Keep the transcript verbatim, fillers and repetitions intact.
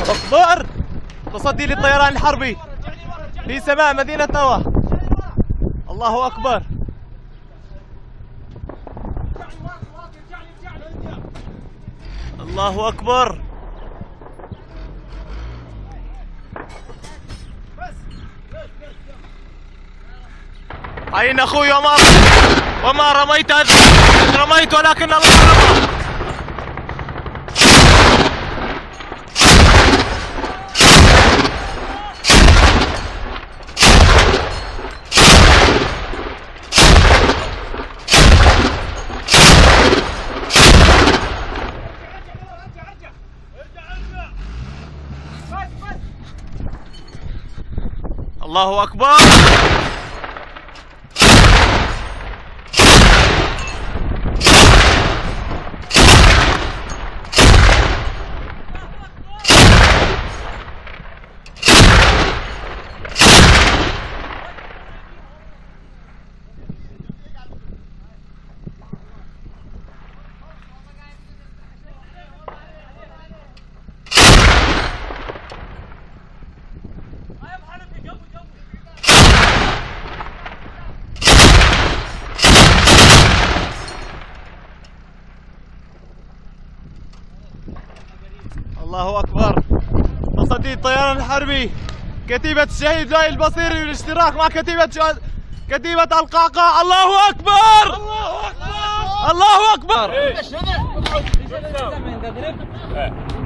اكبر. تصدي للطيران الحربي في سماء مدينة نوى. الله أكبر. الله أكبر. أين أخوي وما وما رميت رميت ولكن الله رمى. الله أكبر. الله أكبر. تصدي الطيران الحربي كتيبة الشهيد لؤي البصيري بالاشتراك مع كتيبة شو... كتيبة القعقاع. الله أكبر. الله أكبر. الله أكبر.